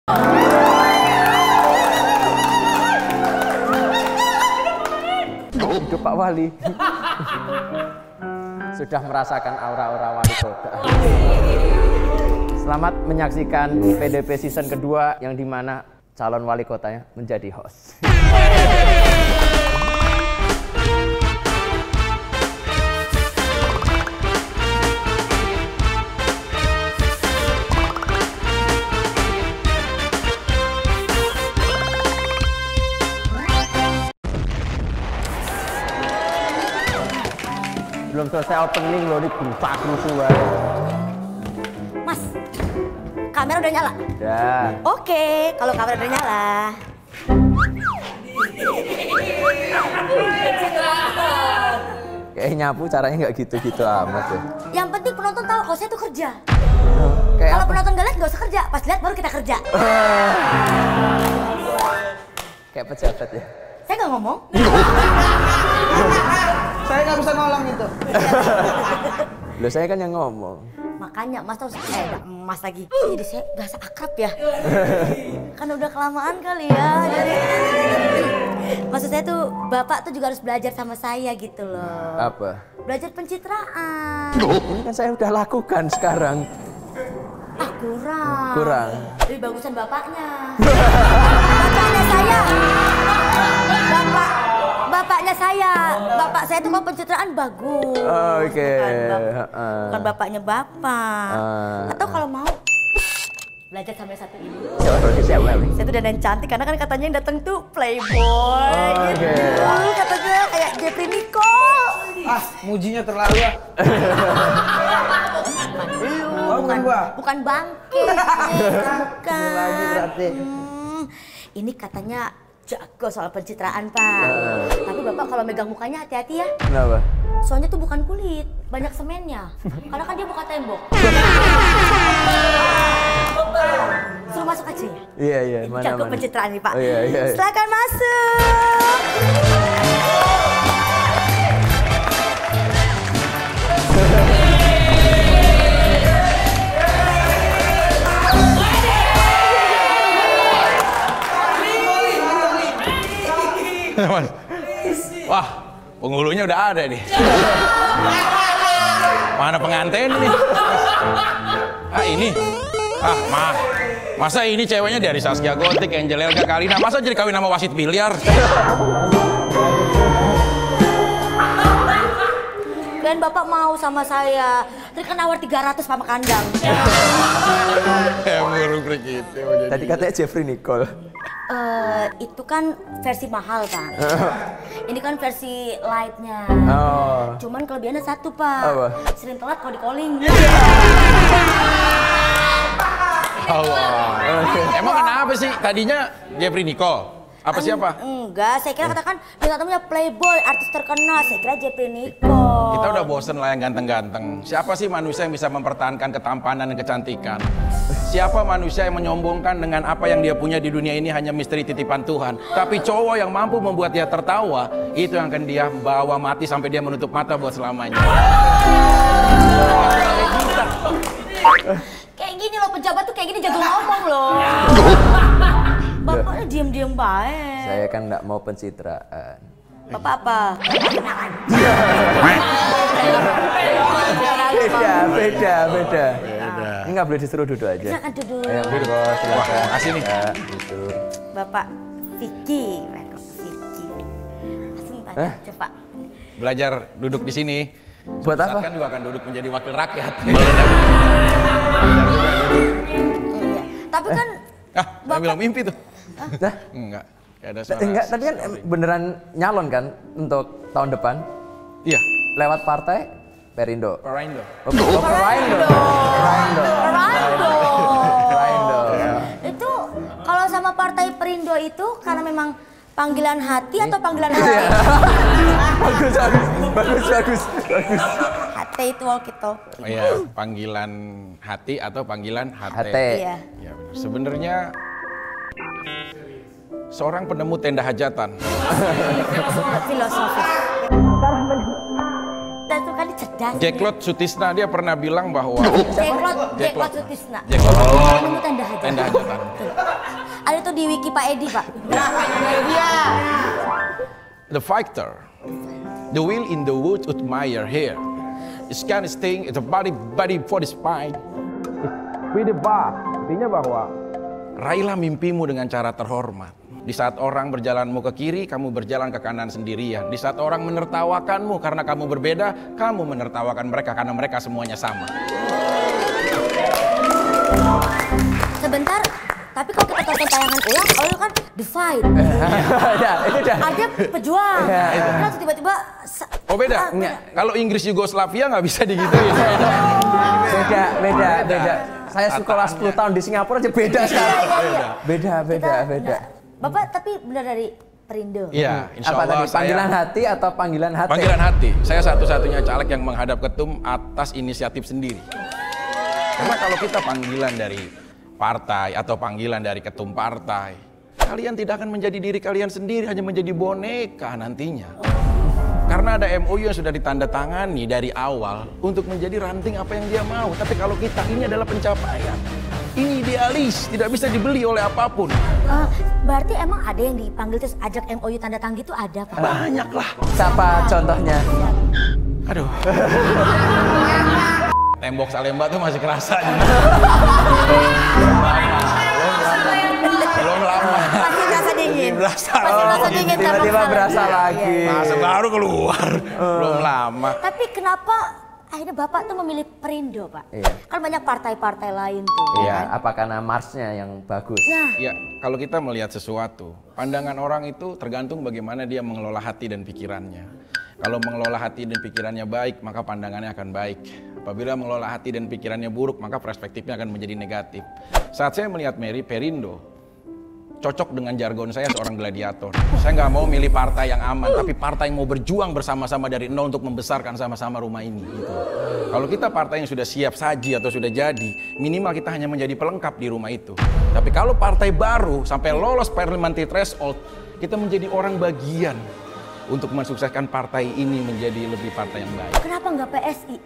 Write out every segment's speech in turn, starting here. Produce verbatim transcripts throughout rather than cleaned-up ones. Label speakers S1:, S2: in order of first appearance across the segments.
S1: Hidup Pak Wali. Sudah merasakan aura-aura wali kota. Selamat menyaksikan P D P season kedua yang dimana calon wali kotanya menjadi host. Belum selesai opening loh, ini berusaha kerusuhan.
S2: Mas, kamera udah nyala?
S1: Udah.
S2: Oke, kalau kamera udah nyala.
S1: Kayak nyapu caranya nggak gitu-gitu amat ya.
S2: Yang penting penonton tahu kalau saya tuh kerja.
S1: Kayak
S2: Kalau
S1: apa?
S2: penonton gak lihat nggak usah kerja, pas lihat baru kita kerja.
S1: Kayak pejabat ya.
S2: Saya nggak ngomong.
S3: Saya nggak bisa nolong itu.
S1: Loh saya kan yang ngomong.
S2: Makanya Mas tuh eh Mas lagi. Jadi saya berasa akrab ya. Kan udah kelamaan kali ya. Jadi maksud saya tuh Bapak tuh juga harus belajar sama saya gitu loh.
S1: Apa?
S2: Belajar pencitraan.
S1: Ini kan saya udah lakukan sekarang.
S2: Ah kurang.
S1: Kurang.
S2: Lebih bagusan bapaknya. Bapaknya saya. Bapak. Bapaknya saya. Bapak saya tuh kalau pencitraan bagus.
S1: Oh, oke. Okay.
S2: Bukan, bap
S1: uh.
S2: bukan bapaknya bapak.
S1: Uh.
S2: Atau kalau mau belajar sampai satu ini.
S1: Siapa?
S2: Saya tuh dandan cantik karena kan katanya yang datang tuh playboy.
S1: Oh,
S2: gitu.
S1: okay.
S2: Katanya kayak Jeffrey Nicole.
S3: Ah, mujinya terlalu ya.
S2: Lu,
S3: oh, bukan gua.
S2: Bukan bangke. Bukan.
S3: Lagi berarti.
S2: Hmm, ini katanya jago soal pencitraan, Pak.
S1: Uh.
S2: Tapi Bapak kalau megang mukanya hati-hati ya.
S1: Kenapa?
S2: Soalnya tuh bukan kulit, banyak semennya. Karena kan dia buka tembok. Suruh masuk aja ya?
S1: Iya, iya. Mana,
S2: jago
S1: mana.
S2: pencitraan nih, Pak.
S1: Oh, iya, iya.
S2: Silakan masuk.
S4: Wah, penghulunya udah ada nih. Mana pengantin nih? Ah ini, ah mah, masa ini ceweknya dari Saskia Gotik, Angel Elga Karina, masa jadi kawin sama wasit biliar?
S2: Dan Bapak mau sama saya, tadi kan nawar tiga ratus sama kandang.
S4: Ya burung gitu.
S1: Tadi katanya Jeffrey Nicole.
S2: Uh, itu kan versi mahal, Pak. Ini kan versi lightnya.
S1: Oh.
S2: Cuman kelebihannya satu, Pak.
S1: Apa?
S2: Sering telat kalau di calling.
S4: Allah. Emang kenapa sih? Tadinya Jeffrey Nicole. Apa siapa?
S2: Enggak, saya kira katakan dia katanya playboy, artis terkenal. Saya kira Jeffrey Nicole.
S4: Kita udah bosen lah yang ganteng-ganteng. Siapa sih manusia yang bisa mempertahankan ketampanan dan kecantikan? Siapa manusia yang menyombongkan dengan apa yang dia punya di dunia ini hanya misteri titipan Tuhan? Tapi cowok yang mampu membuat dia tertawa, itu yang akan dia bawa mati sampai dia menutup mata buat selamanya.
S2: Kayak gini loh, pejabat tuh kayak gini jago ngomong loh. Bapaknya diem-diem baik.
S1: Saya kan nggak mau pencitraan.
S2: Bapak apa?
S1: Beda, beda, beda. Ini nggak boleh disuruh duduk aja.
S2: Silakan duduk.
S1: Ayo, duduk, bos, silakan.
S4: Makasih nih.
S1: Ya, duduk.
S2: Bapak Vicky, Vicky. Langsung tanya,
S1: Eh?
S2: coba.
S4: Belajar duduk di sini.
S1: Buat apa?
S4: Kan juga akan duduk menjadi wakil rakyat.
S2: Iya. Tapi kan
S4: Ah, saya bilang mimpi tuh.
S1: Nah,
S4: Enggak. Kayak ada suara.
S1: enggak, tapi kan beneran nyalon kan untuk tahun depan
S4: Iya.
S1: lewat partai Perindo.
S4: Perindo.
S1: Oh, oh, Perindo. Perindo.
S2: Perindo.
S1: Perindo.
S2: Itu kalau sama partai Perindo itu karena memang panggilan hati atau panggilan hati?
S1: Bagus, bagus, bagus, bagus, bagus.
S2: Hati itu walkie talkie.
S4: Oh iya, panggilan hati atau panggilan hati.
S1: Hati.
S2: Iya.
S4: Ya, benar. Sebenarnya seorang penemu tenda hajatan.
S2: Filosofis. Dan tuh kan dia cerdas.
S4: Jeklot Sutisna dia pernah bilang bahwa
S2: Jeklot, Jeklot Sutisna.
S4: Jeklot
S2: Oh, nemu tanda hajatan.
S4: tanda hajatan.
S2: Tuh. Ada tuh di wiki Pak Edi, Pak.
S4: The fighter, the will in the woods admire here. It's kind of thing, it's a body body for the spine. With the bar, artinya bahwa raihlah mimpimu dengan cara terhormat. Di saat orang berjalanmu ke kiri, kamu berjalan ke kanan sendirian. Di saat orang menertawakanmu karena kamu berbeda, kamu menertawakan mereka karena mereka semuanya sama.
S2: Sebentar, tapi kalau kita tonton tayangan ulang, Oil kan the fight.
S1: Ya, itu dah.
S2: Ada pejuang.
S1: Ya, itu.
S2: Terus tiba-tiba
S4: Oh beda?
S2: Ah,
S1: Enggak.
S4: Kalau Inggris Yugoslavia nggak bisa digituin.
S1: Beda, beda, beda. Saya sekolah sepuluh tahun di Singapura aja beda sekarang.
S2: Iya, iya.
S1: Beda, beda,
S2: Kita
S1: beda.
S2: enggak. Bapak tapi benar dari Perindo.
S4: Iya, insya
S1: Apa
S4: Allah
S1: tadi, panggilan
S4: saya...
S1: hati atau panggilan hati?
S4: Panggilan hati. Saya satu-satunya caleg yang menghadap ketum atas inisiatif sendiri. Karena kalau kita panggilan dari partai atau panggilan dari ketum partai, kalian tidak akan menjadi diri kalian sendiri, hanya menjadi boneka nantinya. Karena ada M O U yang sudah ditandatangani dari awal untuk menjadi ranting apa yang dia mau. Tapi kalau kita, ini adalah pencapaian. Ini idealis, tidak bisa dibeli oleh apapun.
S2: Uh, berarti emang ada yang dipanggil terus ajak M O U tanda tangan gitu ada, Pak?
S4: Banyak lah.
S1: Siapa contohnya?
S4: Aduh. Tembok Salemba tuh masih kerasa. Belum lama.
S2: Pasti berasa dingin.
S4: Berasa.
S2: Pasti berasa dingin.
S1: Tiba-tiba berasa lagi.
S4: Masa baru keluar. Belum lama.
S2: Tapi kenapa akhirnya Bapak tuh memilih Perindo, Pak?
S1: Iya.
S2: Kan banyak partai-partai lain tuh.
S1: Iya,
S2: kan?
S1: apa karena marsnya yang bagus?
S2: Nah,
S4: Ya, kalau kita melihat sesuatu, pandangan orang itu tergantung bagaimana dia mengelola hati dan pikirannya. Kalau mengelola hati dan pikirannya baik, maka pandangannya akan baik. Apabila mengelola hati dan pikirannya buruk, maka perspektifnya akan menjadi negatif. Saat saya melihat Mary Perindo, cocok dengan jargon saya seorang gladiator. Saya nggak mau milih partai yang aman, tapi partai yang mau berjuang bersama-sama dari nol untuk membesarkan sama-sama rumah ini. Gitu. Kalau kita partai yang sudah siap saji atau sudah jadi, minimal kita hanya menjadi pelengkap di rumah itu. Tapi kalau partai baru sampai lolos parliamentary threshold, kita menjadi orang bagian untuk mensukseskan partai ini menjadi lebih partai yang baik.
S2: kenapa nggak P S I?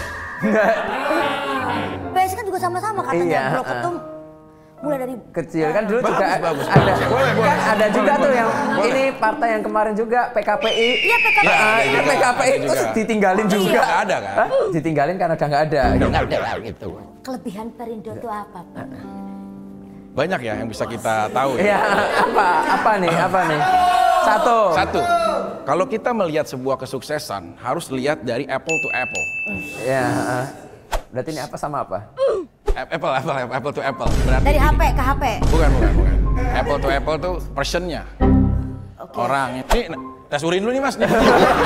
S2: P S I kan juga sama-sama katanya,
S1: Iya,
S2: Bro Ketum. Mulai dari
S1: Kecil kan dulu
S4: Bagus,
S1: juga
S4: bagus.
S1: ada
S4: Boleh, boleh.
S1: kan ada juga
S4: Boleh,
S1: tuh yang
S4: boleh.
S1: ini partai yang kemarin juga P K P I.
S2: Iya, P K P I.
S4: Ya,
S1: Ah,
S4: ada
S1: ini
S4: juga,
S1: P K P I
S4: ada
S1: terus
S4: juga.
S1: ditinggalin
S2: Iya.
S1: juga.
S4: Nggak ada kan?
S1: Hah? Ditinggalin karena udah nggak ada.
S4: Nggak ada gitu.
S2: kelebihan Perindo itu apa, Pak?
S4: Banyak ya yang bisa kita tahu.
S1: Iya, apa apa nih? Apa nih? Satu.
S4: Satu, kalau kita melihat sebuah kesuksesan harus lihat dari apple to apple.
S1: Ya, ah. Berarti ini apa sama apa?
S4: Apple, apple, apple to apple. Berarti
S2: Dari H P ke H P.
S4: bukan, bukan, bukan. Apple to apple tuh personnya.
S2: Oke.
S4: Orang ini, tes urin dulu nih mas. Nih.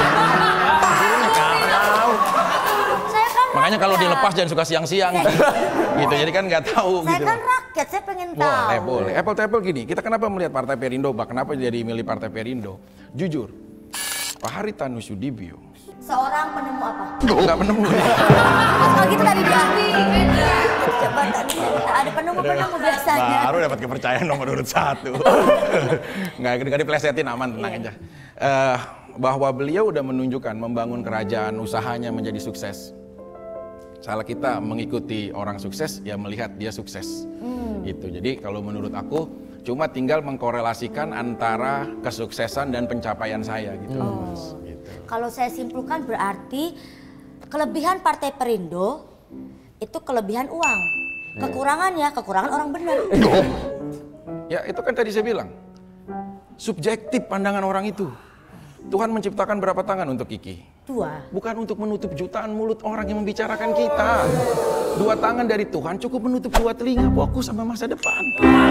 S2: Saya kan
S4: Makanya kalau
S2: rakyat.
S4: dilepas jangan suka siang-siang. gitu, jadi kan nggak tahu
S2: Saya
S4: gitu.
S2: kan rakyat, saya pengen tahu.
S4: Boleh, boleh. Apple to apple gini, kita kenapa melihat Partai Perindo, Pak? Kenapa jadi milih Partai Perindo? Jujur, Pak Haritanu Sudibyo
S2: Seorang penemu apa?
S4: nggak penemu.
S2: Kalau gitu tadi dia jabatan ada penemu-penemu biasanya.
S4: Baru dapat kepercayaan nomor urut satu. Nggak, nggak diplesetin, aman, tenang aja. Eh, bahwa beliau udah menunjukkan membangun kerajaan usahanya menjadi sukses. Salah kita mengikuti orang sukses, ya melihat dia sukses. Gitu. Jadi kalau menurut aku, cuma tinggal mengkorelasikan antara kesuksesan dan pencapaian saya gitu. Mas. Gitu.
S2: Kalau saya simpulkan berarti kelebihan Partai Perindo itu kelebihan uang. Kekurangannya kekurangan orang benar.
S4: Ya itu kan tadi saya bilang, subjektif pandangan orang itu. Tuhan menciptakan berapa tangan untuk Kiki?
S2: Dua.
S4: Bukan untuk menutup jutaan mulut orang yang membicarakan kita. Dua tangan dari Tuhan cukup menutup dua telinga, fokus sama masa depan.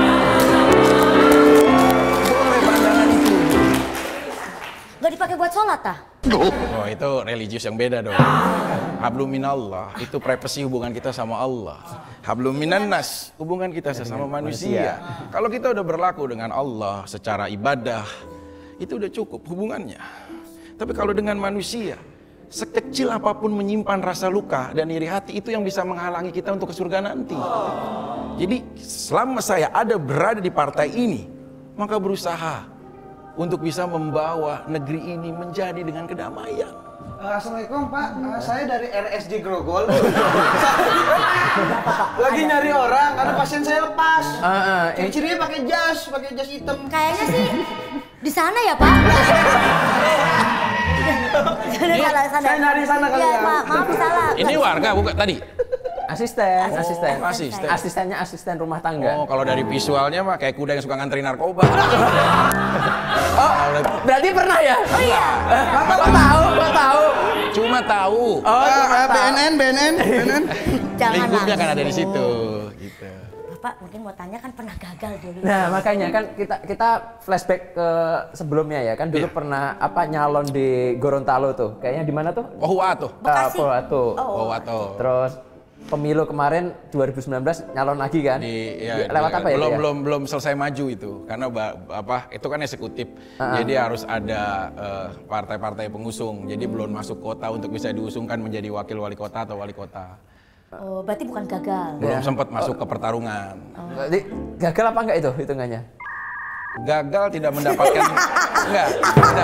S4: Boleh pandangan itu.
S2: Gak dipakai buat sholat ah?
S4: Oh itu religius yang beda dong. Hablum minallah, itu privasi hubungan kita sama Allah. Hablum minannas, hubungan kita sesama manusia. Kalau kita udah berlaku dengan Allah secara ibadah, itu udah cukup hubungannya. Tapi kalau dengan manusia, sekecil apapun menyimpan rasa luka dan iri hati, itu yang bisa menghalangi kita untuk ke surga nanti. Jadi selama saya ada berada di partai ini, maka berusaha untuk bisa membawa negeri ini menjadi dengan kedamaian.
S3: Uh, Assalamualaikum Pak, uh, saya dari R S D Grogol. Lagi nyari orang karena pasien saya lepas.
S1: Uh, uh,
S3: Ciri-cirinya pakai jas, pakai jas hitam.
S2: Kayaknya sih di sana ya Pak. Salah, sana.
S3: Saya nyari sana kali
S2: ya.
S3: ya.
S2: Pak, maaf salah.
S4: Ini warga bukan tadi?
S1: asisten,
S4: Oh,
S1: asisten.
S4: asisten.
S1: Asistennya asisten rumah tangga.
S4: Oh, kalau dari visualnya mah kayak kuda yang suka ngantri narkoba.
S1: Oh, berarti pernah ya? Oh iya. Kok tahu? Kok tahu?
S4: Cuma tahu.
S1: Oh, cuma
S3: Uh,
S1: tahu.
S3: B N N, B N N, B N N.
S2: Jangan
S4: Lingkupnya kan ada di
S2: langsung.
S4: situ. Gitu.
S2: Bapak mungkin mau tanya kan pernah gagal dulu.
S1: Nah, makanya kan kita kita flashback ke sebelumnya ya. Kan dulu
S4: Iya.
S1: pernah apa nyalon di Gorontalo tuh. Kayaknya di mana tuh?
S4: Oh, wah tuh.
S2: Bekasi.
S1: Uh, tuh.
S2: Oh.
S4: Oh, wah tuh.
S1: Terus pemilu kemarin dua ribu sembilan belas nyalon lagi kan?
S4: Di, ya,
S1: Lewat
S4: di-
S1: apa ya?
S4: belum
S1: dia?
S4: belum belum selesai maju itu karena ba- apa itu kan eksekutif jadi harus ada eh, partai-partai pengusung jadi belum masuk kota untuk bisa diusungkan menjadi wakil wali kota atau wali kota
S2: Oh, berarti bukan gagal.
S4: belum
S1: Ya.
S4: sempat masuk ke pertarungan
S1: Jadi gagal apa enggak itu hitungannya?
S4: gagal tidak mendapatkan enggak tidak.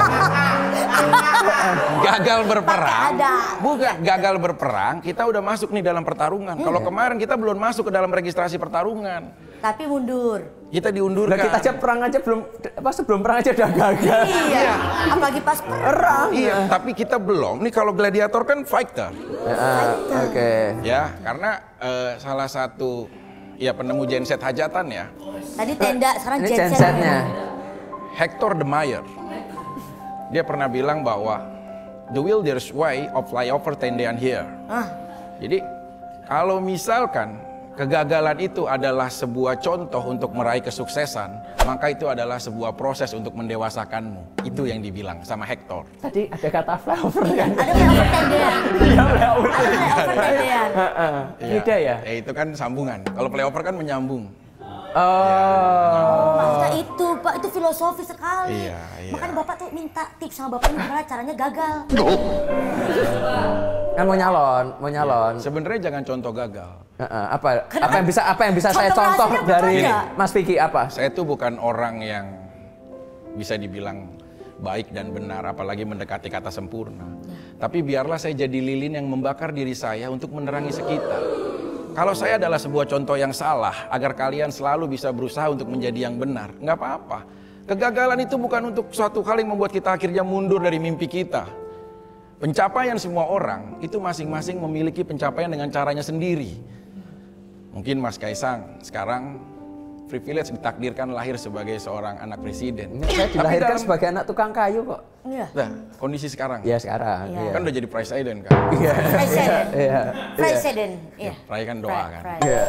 S4: Gagal berperang
S2: Ada.
S4: bukan gagal berperang kita udah masuk nih dalam pertarungan kalau kemarin kita belum masuk ke dalam registrasi pertarungan
S2: Tapi mundur.
S4: kita diundurkan
S1: Lah kita aja perang aja belum apa sebelum perang aja udah gagal.
S2: Iya. Apalagi pas perang.
S4: Iya, tapi kita belum. Nih kalau gladiator kan fighter.
S1: Ah, Oke.
S4: Ya, karena eh, salah satu ya penemu genset hajatan ya,
S2: Tadi tenda, sekarang
S1: Ini
S2: genset.
S1: gensetnya.
S4: Hector de Meyer. Dia pernah bilang bahwa the wilderness way of flyover tendean here.
S2: Ah,
S4: Jadi kalau misalkan kegagalan itu adalah sebuah contoh untuk meraih kesuksesan, maka itu adalah sebuah proses untuk mendewasakanmu. Itu yang dibilang sama Hector.
S1: Tadi ada kata flyover kan?
S2: ada flyover tendean.
S1: Iya, flyover.
S2: Ada flyover tendean.
S1: Heeh. Beda ya?
S4: Ya itu kan sambungan. Kalau flyover kan menyambung.
S1: Oh.
S2: Maksudnya itu, Pak, itu filosofi sekali.
S4: Iya, iya.
S2: Makanya Bapak tuh minta tips sama Bapak ini gimana caranya gagal.
S1: Kan mau nyalon, mau nyalon.
S4: Sebenarnya jangan contoh gagal.
S1: Heeh, apa
S2: Karena
S1: apa yang bisa apa yang bisa saya
S2: contoh
S1: contoh
S2: berhasilnya
S1: dari
S2: berbeda.
S1: Mas Vicky apa?
S4: Saya tuh bukan orang yang bisa dibilang baik dan benar, apalagi mendekati kata sempurna. Tapi biarlah saya jadi lilin yang membakar diri saya untuk menerangi sekitar. Kalau saya adalah sebuah contoh yang salah, agar kalian selalu bisa berusaha untuk menjadi yang benar, nggak apa-apa. Kegagalan itu bukan untuk suatu hal yang membuat kita akhirnya mundur dari mimpi kita. Pencapaian semua orang itu masing-masing memiliki pencapaian dengan caranya sendiri. Mungkin Mas Kaisang sekarang privilege ditakdirkan lahir sebagai seorang anak presiden.
S1: Saya
S4: Tapi
S1: dilahirkan
S4: dalam-
S1: sebagai anak tukang kayu kok.
S2: Iya.
S4: Nah, kondisi sekarang
S1: Iya sekarang.
S2: Iya.
S1: Iya.
S4: kan udah jadi presiden kan.
S1: Iya.
S2: Presiden.
S1: Iya.
S2: Presiden. Iya.
S4: Pray kan doa
S2: Pray,
S4: kan.
S2: pray.
S1: Iya.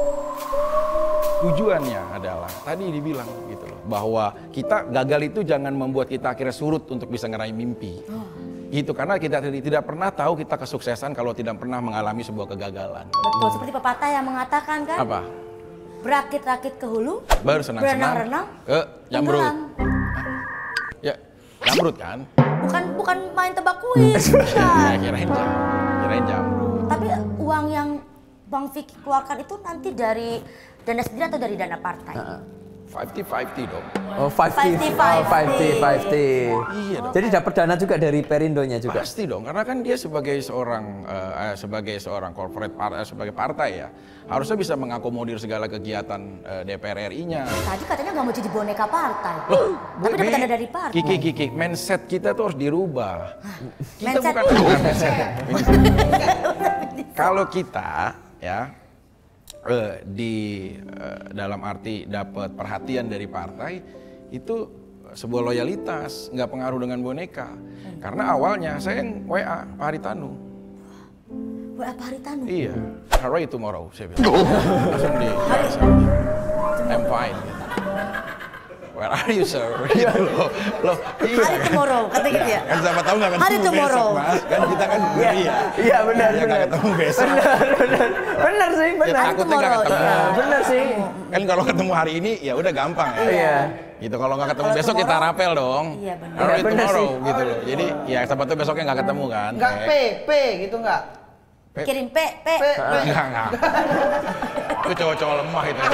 S4: Tujuannya adalah tadi dibilang gitu loh, bahwa kita gagal itu jangan membuat kita akhirnya surut untuk bisa ngeraih mimpi. Itu karena kita tidak tidak pernah tahu kita kesuksesan kalau tidak pernah mengalami sebuah kegagalan.
S2: Betul, seperti pepatah yang mengatakan kan,
S4: Apa?
S2: berakit-rakit ke hulu,
S4: Baru senang-senang
S2: berenang-renang,
S4: ke jamrut.
S2: tenggelam.
S4: Ya, jamrut kan?
S2: Bukan bukan main tebak kuis,
S4: Ya,
S2: bukan.
S4: kirain jamrut. Kirain jamrut.
S2: Tapi uang yang Bang Vicky keluarkan itu nanti dari dana sendiri atau dari dana partai?
S4: lima puluh lima puluh dong.
S1: Oh, five T.
S2: lima puluh,
S1: Oh, five T, five T.
S4: Iya dong.
S1: Jadi dapat dana juga dari Perindonya juga.
S4: Pasti dong, karena kan dia sebagai seorang eh, eh, sebagai seorang corporate partai, sebagai partai ya, harusnya bisa mengakomodir segala kegiatan eh, D P R R I-nya.
S2: Tadi katanya nggak mau jadi boneka partai. Tapi dapat dana dari partai.
S4: Kiki, Kiki, mindset kita tuh harus dirubah. Kita
S2: Mindset?
S4: bukan bukan mindset. Kalau kita ya eh, di eh, dalam arti dapat perhatian dari partai itu sebuah loyalitas, nggak pengaruh dengan boneka. Karena awalnya saya yang W A Pak Haritanu.
S2: W A Pak Haritanu.
S4: Iya, how are you tomorrow? Saya bilang. Langsung di I'm fine. Gitu. Where are you, sir? Gitu loh. Loh, iya.
S2: Hari tomorrow, kata gitu ya.
S4: Kan siapa tahu nggak ketemu
S2: Hari tomorrow.
S4: besok, Mas. Kan kita kan iya.
S1: Iya benar
S4: Ya nggak
S1: benar.
S4: ketemu besok.
S1: Benar benar. Benar sih,
S4: Ya
S1: benar.
S4: takutnya nggak
S2: tomorrow,
S4: ketemu.
S2: iya.
S1: Benar sih.
S4: Kan kalau ketemu hari ini ya udah gampang ya.
S1: Iya.
S4: Gitu kalau nggak ketemu
S2: Kalau
S4: besok kita
S2: tomorrow,
S4: rapel dong.
S2: iya, benar.
S4: How are you
S1: Iya, benar
S4: tomorrow
S1: sih.
S4: gitu loh. Jadi ya siapa tahu besoknya nggak ketemu kan.
S3: Enggak P,
S4: Eh,
S3: P gitu enggak?
S2: Kirim P, P.
S3: P, P.
S4: Enggak, enggak. Itu cowok-cowok lemah itu.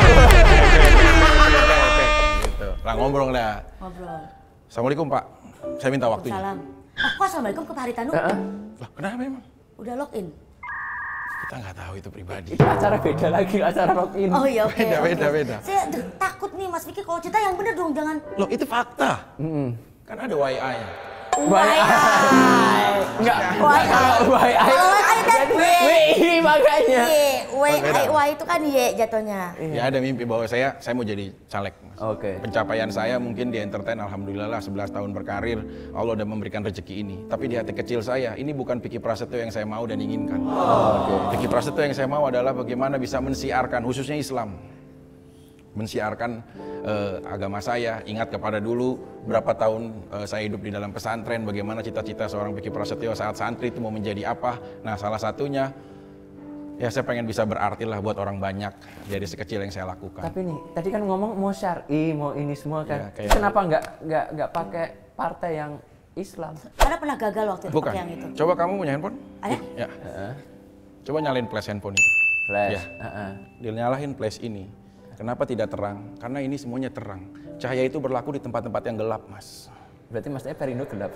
S4: Gitu. Lah ngobrol dah.
S2: Ngobrol.
S4: Assalamualaikum Pak, saya minta waktunya.
S2: Salam. Oh, kok assalamualaikum ke Pak Haritanu?
S1: Heeh.
S4: Lah kenapa emang?
S2: Udah login.
S4: Kita nggak tahu itu pribadi.
S1: Itu acara beda lagi, acara login.
S2: Oh iya oke.
S4: Beda,
S2: oke.
S4: beda, beda.
S2: Saya aduh, takut nih Mas Vicky kalau cerita yang bener dong, jangan.
S4: Loh itu fakta.
S1: Mm-mm.
S4: Kan ada Y I-nya.
S1: Why Enggak,
S2: Why
S1: kalau why
S2: Kalau Y I kan W.
S1: W I makanya.
S2: W I Y itu kan Y jatuhnya.
S4: Ya ada mimpi bahwa saya saya mau jadi caleg. Mas.
S1: Oke.
S4: Pencapaian saya mungkin di entertain alhamdulillah lah sebelas tahun berkarir Allah udah memberikan rezeki ini. Tapi di hati kecil saya ini bukan Vicky Prasetyo yang saya mau dan inginkan.
S1: Oke.
S4: Vicky Prasetyo yang saya mau adalah bagaimana bisa mensiarkan khususnya Islam. Mensiarkan uh, agama saya, ingat kepada dulu berapa tahun uh, saya hidup di dalam pesantren, bagaimana cita-cita seorang Vicky Prasetyo saat santri itu mau menjadi apa. Nah salah satunya ya saya pengen bisa berarti lah buat orang banyak dari sekecil yang saya lakukan.
S1: Tapi nih, tadi kan ngomong mau syar'i, mau ini semua kan.
S4: Ya, kayak-
S1: Kenapa nggak nggak nggak pakai partai yang Islam?
S2: Karena pernah gagal waktu itu
S4: Bukan,
S2: pakai yang itu.
S4: coba kamu punya handphone?
S2: Ada?
S4: Ya. Coba nyalain flash handphone itu.
S1: Flash.
S4: Ya.
S1: Heeh.
S4: Dinyalain flash ini. Kenapa tidak terang? Karena ini semuanya terang. Cahaya itu berlaku di tempat-tempat yang gelap, Mas.
S1: Berarti maksudnya Perindo gelap.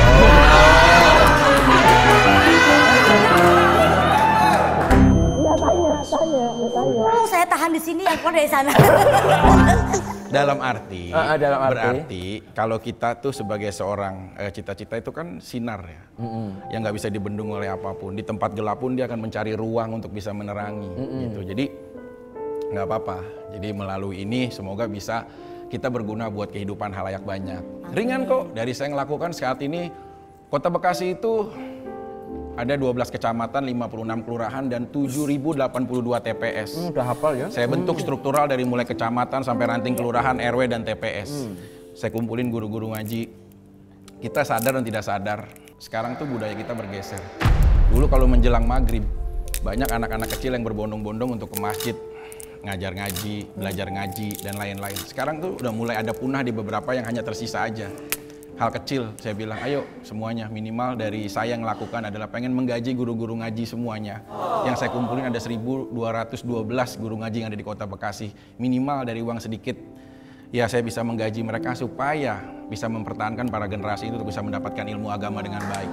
S2: Oh, saya tahan di sini yang keluar dari sana.
S4: Dalam arti,
S1: Ah, ah, dalam arti.
S4: berarti kalau kita tuh sebagai seorang eh, cita-cita itu kan sinar ya, yang nggak bisa dibendung oleh apapun. Di tempat gelap pun dia akan mencari ruang untuk bisa menerangi, gitu. Jadi nggak apa-apa. Jadi melalui ini semoga bisa kita berguna buat kehidupan halayak banyak. Ringan kok. Dari saya ngelakukan saat ini, Kota Bekasi itu ada dua belas kecamatan, lima puluh enam kelurahan, dan tujuh ribu delapan puluh dua T P S.
S1: Hmm, udah hafal ya?
S4: Saya bentuk struktural dari mulai kecamatan sampai ranting kelurahan, R W, dan T P S. Saya kumpulin guru-guru ngaji. Kita sadar dan tidak sadar, sekarang tuh budaya kita bergeser. Dulu kalau menjelang maghrib, banyak anak-anak kecil yang berbondong-bondong untuk ke masjid, ngajar ngaji, belajar ngaji, dan lain-lain. Sekarang tuh udah mulai ada punah di beberapa yang hanya tersisa aja. Hal kecil, saya bilang, ayo semuanya, minimal dari saya yang lakukan adalah pengen menggaji guru-guru ngaji semuanya. Yang saya kumpulin ada seribu dua ratus dua belas guru ngaji yang ada di Kota Bekasi. Minimal dari uang sedikit, ya saya bisa menggaji mereka supaya bisa mempertahankan para generasi itu untuk bisa mendapatkan ilmu agama dengan baik.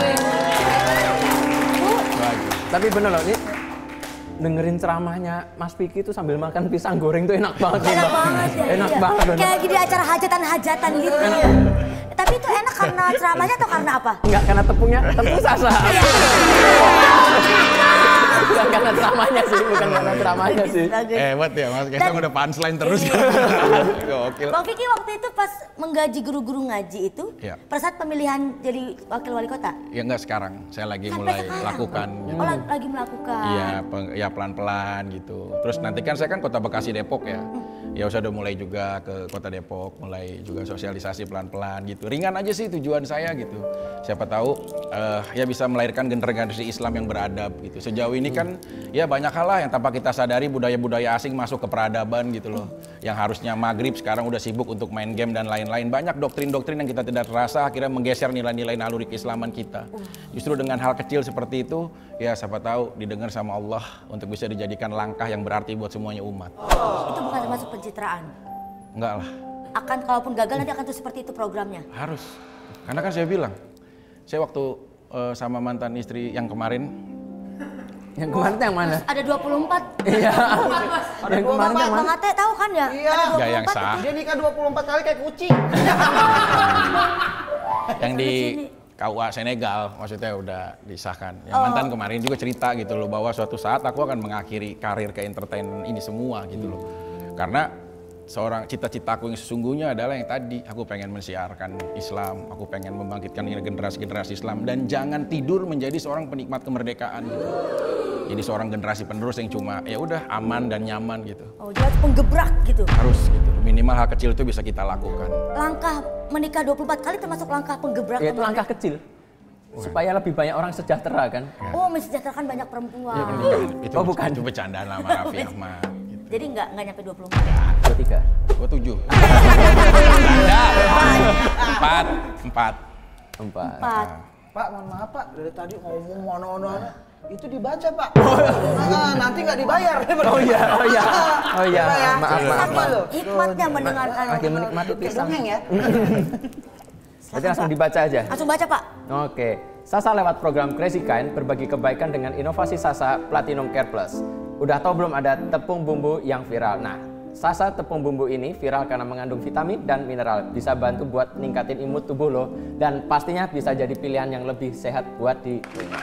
S4: Baik.
S1: Tapi bener loh, ini dengerin ceramahnya Mas Vicky itu sambil makan pisang goreng tuh enak banget.
S2: Enak
S1: Mbak.
S2: banget ya.
S1: Enak
S2: iya.
S1: banget.
S2: Kayak lagi di acara hajatan-hajatan gitu. Ya. Tapi itu enak karena ceramahnya atau karena apa?
S1: Enggak karena tepungnya, tepung sasa. Bukan karena ceramahnya sih, bukan karena ceramahnya sih.
S4: Hebat ya Mas, Kaisang udah punchline terus kan. Gokil.
S2: Bang Vicky waktu itu pas menggaji guru-guru ngaji itu,
S4: Ya.
S2: pada saat pemilihan jadi wakil wali kota?
S4: Ya enggak sekarang, saya lagi
S2: Sampai
S4: mulai
S2: sekarang?
S4: lakukan.
S2: Oh,
S4: Gitu.
S2: la- lagi melakukan.
S4: Iya, peng- ya pelan-pelan gitu. Terus nanti kan saya kan Kota Bekasi Depok ya. Ya saya udah mulai juga ke Kota Depok, mulai juga sosialisasi pelan-pelan gitu. Ringan aja sih tujuan saya gitu. Siapa tahu eh, ya bisa melahirkan generasi Islam yang beradab gitu. Sejauh ini kan ya banyak hal lah yang tanpa kita sadari budaya-budaya asing masuk ke peradaban gitu loh. Yang harusnya maghrib sekarang udah sibuk untuk main game dan lain-lain. Banyak doktrin-doktrin yang kita tidak terasa akhirnya menggeser nilai-nilai naluri keislaman kita. Justru dengan hal kecil seperti itu ya siapa tahu didengar sama Allah untuk bisa dijadikan langkah yang berarti buat semuanya umat.
S2: Itu bukan termasuk pencitraan.
S4: Enggak lah,
S2: Akan kalaupun gagal nanti akan tuh seperti itu programnya.
S4: harus. Karena kan saya bilang, saya waktu eh, sama mantan istri yang kemarin,
S1: Yang kemarin tuh yang mana?
S2: Ada dua puluh empat.
S1: Iya. Yang kemarin tuh yang
S2: Bang
S1: mana?
S2: Ate tahu kan ya?
S3: Iya.
S2: Ada
S4: enggak yang
S2: dua puluh empat.
S4: sah,
S3: Dia nikah dua puluh empat kali kayak kucing.
S4: yang di K U A Senegal, maksudnya udah disahkan. Yang
S2: Oh.
S4: mantan kemarin juga cerita gitu loh, bahwa suatu saat aku akan mengakhiri karir ke entertainment ini semua gitu loh. Karena seorang cita-citaku yang sesungguhnya adalah yang tadi, aku pengen mensiarkan Islam, aku pengen membangkitkan generasi-generasi Islam, dan jangan tidur menjadi seorang penikmat kemerdekaan gitu. Jadi seorang generasi penerus yang cuma ya udah aman dan nyaman gitu.
S2: Oh, jadi harus penggebrak gitu.
S4: Harus gitu. Minimal hal kecil itu bisa kita lakukan.
S2: Langkah menikah dua puluh empat kali termasuk langkah penggebrak.
S1: Ya itu langkah kecil. Supaya lebih banyak orang sejahtera kan.
S2: Oh, mensejahterakan banyak perempuan.
S4: Itu
S1: Oh, bukan.
S4: Itu bercandaan lah sama Raffi Ahmad. Gitu.
S2: Jadi nggak nggak nyampe dua puluh empat.
S1: Dua tiga.
S4: Gua tujuh. Bercanda. Empat. Empat.
S1: Empat.
S2: Empat.
S3: Pak, mohon maaf Pak, dari tadi ngomong mana-mana. Itu dibaca Pak. Nah, nanti nggak dibayar.
S1: Oh iya, oh iya. Oh iya, maaf, maaf,
S3: Apa
S1: maaf.
S3: lo?
S2: Hikmatnya mendengarkan.
S1: Makin menikmati pisang.
S3: Dongeng ya.
S1: Berarti langsung dibaca aja?
S2: Langsung baca, Pak.
S1: Oke. Sasa lewat program Crazy Kind berbagi kebaikan dengan inovasi Sasa Platinum Care Plus. Udah tahu belum ada tepung bumbu yang viral? Nah, Sasa tepung bumbu ini viral karena mengandung vitamin dan mineral. Bisa bantu buat ningkatin imun tubuh lo. Dan pastinya bisa jadi pilihan yang lebih sehat buat di rumah.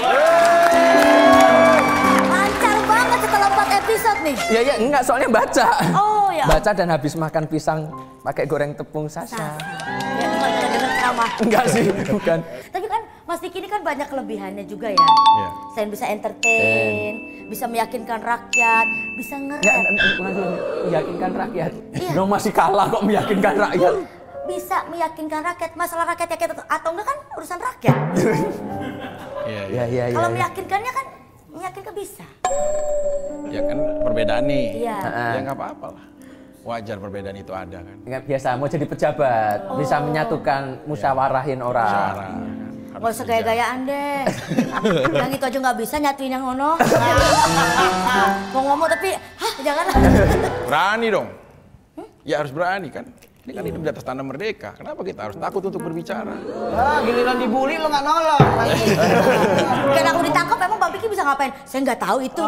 S2: Lancar banget setelah empat episode nih.
S1: Iya, iya, enggak, soalnya baca.
S2: Oh, ya.
S1: Baca dan habis makan pisang pakai goreng tepung Sasa.
S2: Sasa. Ya, bukan kita dengar ceramah.
S1: Enggak sih, bukan.
S2: Tapi kan Mas Vicky ini kan banyak kelebihannya juga ya.
S4: Iya.
S2: Selain bisa entertain, bisa meyakinkan rakyat, bisa nge-rap.
S1: Ya, meyakinkan rakyat.
S2: Iya.
S1: No, masih kalah kok meyakinkan rakyat.
S2: Bisa meyakinkan rakyat. Masalah rakyat yakin atau enggak kan urusan rakyat.
S4: Iya,
S1: Iya, iya, iya.
S2: Kalau
S1: Ya.
S2: meyakinkannya kan meyakinkan bisa.
S4: Ya kan perbedaan nih.
S2: Iya.
S4: Ya nggak apa-apa lah. Wajar perbedaan itu ada kan.
S1: Nggak biasa, mau jadi pejabat,
S2: Oh.
S1: bisa menyatukan, musyawarahin orang.
S4: Cara.
S2: Gak usah gaya-gayaan deh. Yang itu aja nggak bisa nyatuin yang ono. Mau ngomong tapi, hah janganlah.
S4: Berani dong. Ya harus berani kan. Ini kan hidup di atas tanah merdeka. Kenapa kita harus takut untuk berbicara?
S3: Ah, giliran dibully lo nggak nolong.
S2: Karena aku ditangkap, emang Bang Vicky bisa ngapain? Saya nggak tahu itu.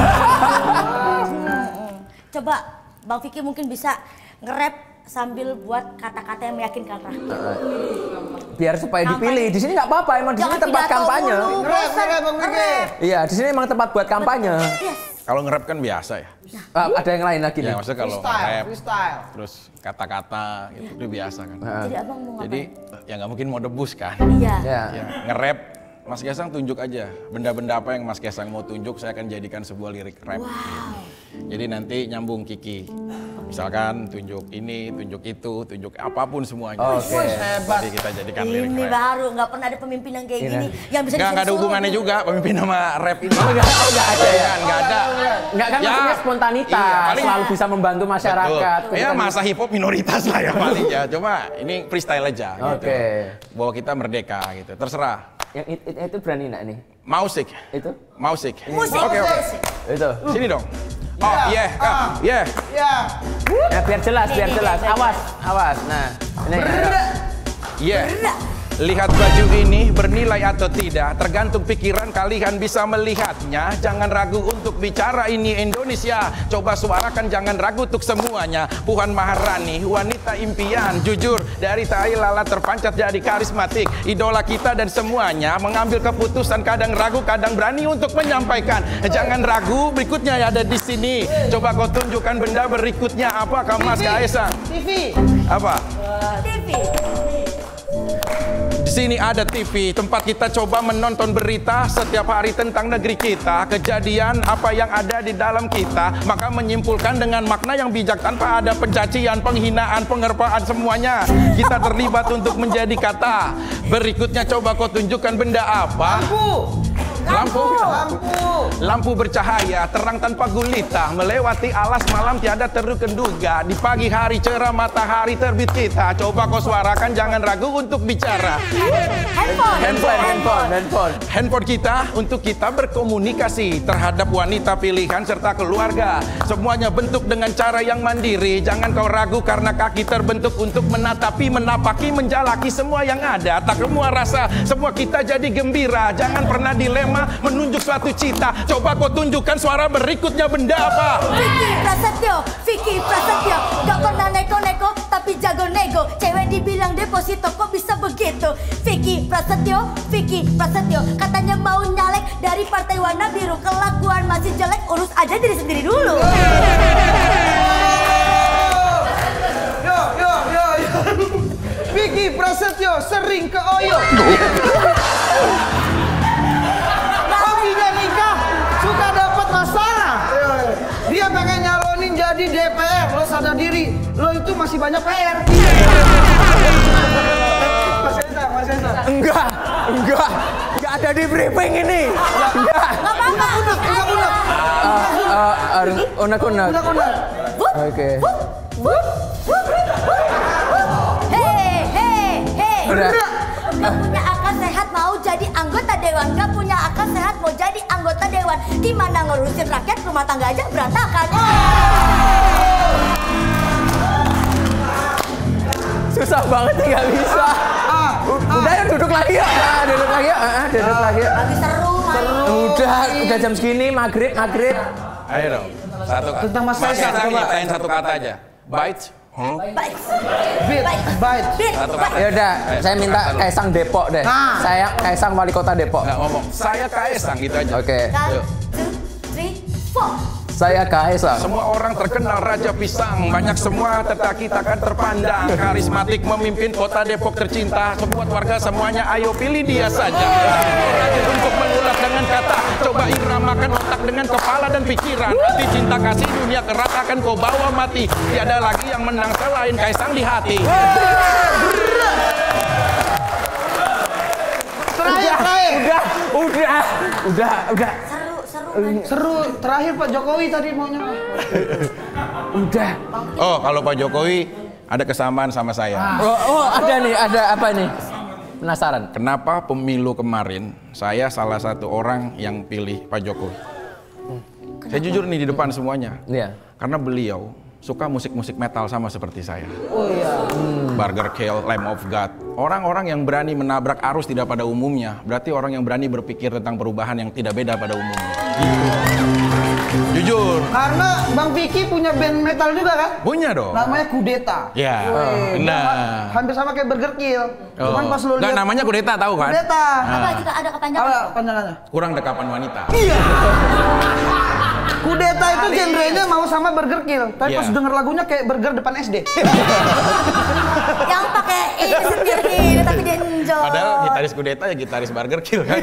S2: Coba Bang Vicky mungkin bisa nge-rap sambil buat kata-kata yang meyakinkan rakyat.
S1: Biar supaya dipilih. Di sini nggak apa-apa, emang di sini
S2: Jangan
S1: tempat
S2: pidato
S1: kampanye.
S2: mulu,
S3: Nge-rap,
S2: bosan.
S3: nge-rap, Bang Vicky.
S2: Nge-rap.
S1: Iya, di sini emang tempat buat kampanye.
S2: Yes.
S4: Kalau nge-rap kan biasa ya.
S1: Ah, ada yang lain lagi
S4: Ya
S1: nih.
S4: maksudnya kalau
S3: Freestyle,
S4: nge-rap
S3: freestyle.
S4: terus kata-kata gitu itu biasa kan.
S2: Jadi abang mau
S4: Jadi
S2: ngapain?
S4: ya nggak mungkin mau debus kan.
S2: Iya.
S1: Ya.
S4: Ya, nge-rap Mas Gesang tunjuk aja. Benda-benda apa yang Mas Gesang mau tunjuk saya akan jadikan sebuah lirik rap.
S2: Wow.
S4: Jadi nanti nyambung Kiki. Misalkan tunjuk ini, tunjuk itu, tunjuk apapun semuanya.
S1: Oke.
S3: Wih, hebat.
S4: Jadi kita jadikan lirik
S2: Ini
S4: rap.
S2: baru, nggak pernah ada pemimpin yang kayak
S1: Ini.
S2: gini. Yang bisa
S4: Nggak, nggak ada
S2: disuruh-suruh.
S4: hubungannya juga pemimpin sama rap ini.
S1: Oh, nggak, oh, nggak ada ya?
S4: Nggak ada.
S1: Nggak kan
S4: Ya.
S1: maksudnya spontanitas,
S4: Iya, paling-
S1: selalu bisa membantu masyarakat.
S4: Betul. Ya masa hip hop minoritas lah ya paling ya. Cuma ini freestyle aja.
S1: Oke.
S4: Gitu. Bahwa kita merdeka gitu. Terserah.
S1: Yang itu, itu, itu berani nggak nih?
S4: Musik.
S1: Itu?
S4: Musik.
S2: Musik.
S4: Oke oke.
S1: Itu.
S4: Sini dong. Oh iya, ah, iya.
S3: Ya.
S1: Nah, biar jelas, biar
S2: Nih, nih,
S1: jelas.
S2: nih,
S1: Awas, awas. Nah, ini.
S4: Iya. Lihat baju ini bernilai atau tidak, tergantung pikiran kalian bisa melihatnya. Jangan ragu untuk bicara, ini Indonesia. Coba suarakan, jangan ragu untuk semuanya. Puan Maharani, wanita impian, jujur dari tai lalat terpancat jadi karismatik. Idola kita dan semuanya mengambil keputusan, kadang ragu, kadang berani untuk menyampaikan. Jangan ragu, berikutnya ada di sini. Coba kau tunjukkan benda berikutnya apakah Mas Kaisang?
S3: T V.
S4: Apa?
S2: T V.
S4: Di sini ada T V, tempat kita coba menonton berita setiap hari tentang negeri kita, kejadian apa yang ada di dalam kita, maka menyimpulkan dengan makna yang bijak tanpa ada pencacian, penghinaan, pengerpaan semuanya. Kita terlibat untuk menjadi kata. Berikutnya coba kau tunjukkan benda apa?
S3: Lampu.
S4: Lampu.
S3: Lampu.
S4: Lampu bercahaya, terang tanpa gulita, melewati alas malam tiada terduga. Di pagi hari cerah matahari terbit kita. Coba kau suarakan, jangan ragu untuk bicara.
S2: Handphone.
S1: Handphone, handphone, handphone.
S4: Handphone kita untuk kita berkomunikasi terhadap wanita pilihan serta keluarga. Semuanya bentuk dengan cara yang mandiri. Jangan kau ragu karena kaki terbentuk untuk menatapi, menapaki, menjalaki semua yang ada. Tak semua rasa, semua kita jadi gembira. Jangan pernah dilema menunjuk suatu cita. Coba kau tunjukkan suara berikutnya benda apa?
S2: Vicky Prasetyo, Vicky Prasetyo, gak pernah neko-neko tapi jago nego. Cewek dibilang deposito kok bisa begitu? Vicky Prasetyo, Vicky Prasetyo, katanya mau nyalek dari partai warna biru. Kelakuan masih jelek, urus aja diri sendiri dulu.
S3: Yo, yo, yo, yo. Vicky Prasetyo sering ke Oyo. Hobinya nikah, suka dapat masalah. Dia pengen nyalonin jadi D P R. Lo sadar diri, lo itu masih banyak P R. Mas Esa, Mas Esa.
S1: Enggak, enggak. Enggak ada di briefing ini. Enggak.
S2: Gak apa-apa.
S3: Unek-unek.
S1: Eh, harus unek-unek.
S3: Unek-unek.
S1: Oke.
S2: Hei, hei, hei.
S1: Udah.
S2: Gak punya akal sehat mau jadi anggota dewan. Gak punya akal sehat mau jadi anggota dewan. Gimana ngurusin rakyat, rumah tangga aja berantakan.
S1: Susah banget nggak bisa. lagi ya, ah, duduk lagi ya, ah, duduk lagi ya.
S2: Lagi seru, seru.
S1: Udah, udah jam segini, maghrib, maghrib.
S4: Ayo dong. Satu kata.
S3: Tentang Mas Kaisang,
S4: Kaisang
S3: coba.
S4: nyiptain satu kata aja. Bite. Huh?
S2: Baik.
S3: Beat, bite.
S2: Beat.
S4: Satu kata.
S1: Ya udah, saya minta Kaisang Depok deh.
S3: Nah.
S1: Saya Kaisang wali kota Depok.
S4: Nggak ngomong. Saya Kaisang gitu aja.
S1: Oke.
S2: One,
S4: Yuk.
S2: two, three, four.
S1: Saya Kaisang.
S4: Semua orang terkenal Raja Pisang, banyak semua tetapi takkan terpandang. Karismatik memimpin kota Depok tercinta. Semua warga semuanya ayo pilih dia saja. Rajin untuk mengulas dengan kata, coba iramakan otak dengan kepala dan pikiran. Hati cinta kasih dunia keras akan kau bawa mati. Tiada lagi yang menang selain Kaisang di hati.
S3: Terakhir, terakhir.
S1: Udah, udah, udah, udah.
S2: Seru, seru kan?
S3: Seru. Terakhir Pak Jokowi tadi maunya.
S1: Udah.
S4: Oh, kalau Pak Jokowi ada kesamaan sama saya.
S1: Oh, oh, ada nih, ada apa nih? Penasaran.
S4: Kenapa pemilu kemarin saya salah satu orang yang pilih Pak Jokowi? Saya jujur nih di depan semuanya.
S1: Iya.
S4: Karena beliau suka musik-musik metal sama seperti saya.
S3: Oh iya.
S4: Burger Kill, Lamb of God. Orang-orang yang berani menabrak arus tidak pada umumnya, berarti orang yang berani berpikir tentang perubahan yang tidak beda pada umumnya. Gitu. Jujur.
S3: Karena Bang Vicky punya band metal juga kan?
S4: Punya dong.
S3: Namanya Kudeta.
S4: Ya.
S3: Wih,
S4: Nah.
S3: hampir sama kayak Burger Kill. Cuman pas lu
S4: Nggak,
S3: lihat
S4: namanya kudeta tahu kan?
S3: Kudeta.
S2: Apa jika ada kepanjangan?
S3: Apa panjangannya?
S4: Kurang dekapan wanita.
S3: Kudeta itu genrenya mau sama Burger Kill, tapi
S4: Iya.
S3: pas denger lagunya kayak burger depan S D.
S2: Yang pakai ini setir gini tapi dia enjoy.
S4: Padahal gitaris kudeta ya gitaris Burger Kill kan.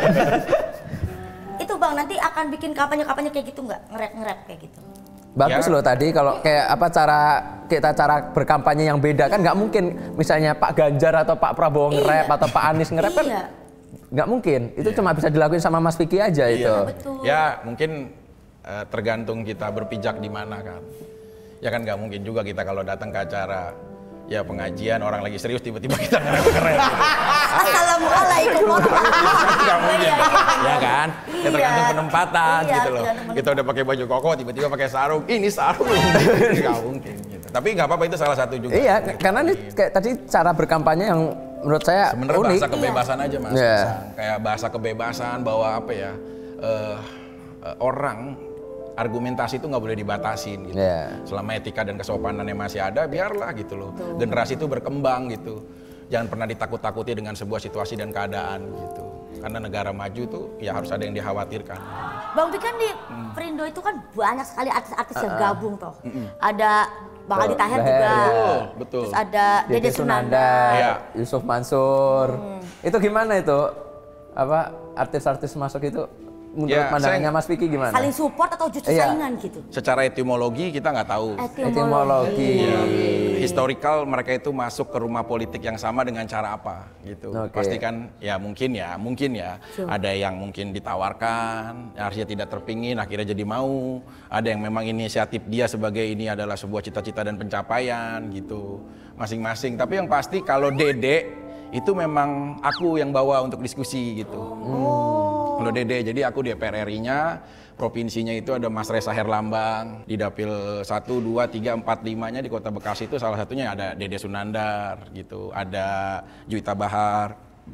S2: Itu Bang nanti akan bikin kampanye-kampanye kayak gitu nggak? Nge-rap-nge-rap kayak gitu.
S1: Bagus
S4: Ya.
S1: loh tadi kalau kayak apa cara kita cara berkampanye yang beda kan nggak mungkin misalnya Pak Ganjar atau Pak Prabowo nge-rap
S2: Iya.
S1: atau Pak Anies nge-rap kan
S2: Iya.
S1: nggak mungkin. Itu cuma bisa dilakuin sama Mas Vicky aja itu.
S2: Betul.
S4: Ya mungkin eh, tergantung kita berpijak di mana kan. Ya kan nggak mungkin juga kita kalau datang ke acara ya pengajian orang lagi serius tiba-tiba kita nge-rap.
S2: Assalamualaikum warahmatullahi
S4: Nggak mungkin,
S2: wabarakatuh.
S4: ya kan? Ya tergantung
S2: Iya.
S4: penempatan
S2: Iya,
S4: gitu loh.
S2: tergantung
S4: Kita udah pakai baju koko tiba-tiba pakai sarung. Ini sarung. Nggak mungkin gitu. Tapi nggak apa-apa itu salah satu juga.
S1: Iya, karena ini kayak tadi cara berkampanye yang menurut saya
S4: Sebenarnya
S1: unik.
S4: bahasa kebebasan aja mas.
S1: Iya.
S4: Kayak bahasa kebebasan bahwa apa ya eh, eh, orang argumentasi itu nggak boleh dibatasin gitu.
S1: Iya.
S4: Selama etika dan kesopanan yang masih ada, biarlah gitu loh. Generasi itu berkembang gitu. Jangan pernah ditakut-takuti dengan sebuah situasi dan keadaan gitu. Karena negara maju tuh ya harus ada yang dikhawatirkan.
S2: Bang Pi kan di Perindo itu kan banyak sekali artis-artis yang gabung toh. Ada Bang Aldi Taher
S1: Taher,
S2: juga.
S4: Betul, betul.
S2: Terus ada
S1: Dede
S2: Dede Sunanda.
S4: Iya.
S1: Yusuf Mansur. Itu gimana itu? Apa artis-artis masuk itu menurut
S4: Ya,
S1: pandangannya
S4: saya-
S1: Mas Vicky gimana?
S2: Saling support atau justru
S1: Iya.
S2: saingan gitu?
S4: Secara etimologi kita nggak tahu.
S1: Etimologi.
S4: Historical mereka itu masuk ke rumah politik yang sama dengan cara apa gitu.
S1: Oke.
S4: Pasti kan ya mungkin ya, mungkin ya ada yang mungkin ditawarkan, yang harusnya tidak terpingin akhirnya jadi mau. Ada yang memang inisiatif dia sebagai ini adalah sebuah cita-cita dan pencapaian gitu. Masing-masing. Tapi yang pasti kalau Dede itu memang aku yang bawa untuk diskusi gitu. Kalau Dede, jadi aku di D P R R I-nya, provinsinya itu ada Mas Reza Herlambang, di Dapil satu, dua, tiga, empat, lima-nya di Kota Bekasi itu salah satunya ada Dede Sunandar gitu, ada Juwita Bahar,